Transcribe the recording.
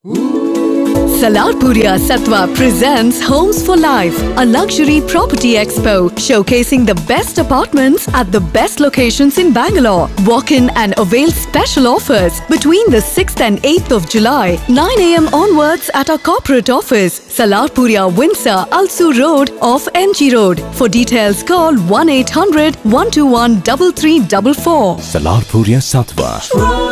Salarpuriya Satwa presents Homes for Life, a luxury property expo showcasing the best apartments at the best locations in Bangalore. Walk in and avail special offers between the 6th and 8th of July, 9 a.m. onwards at our corporate office, Salarpuriya, Windsor, Alsu Road off MG Road. For details, call 1-800-121-3344. Salarpuriya Satwa.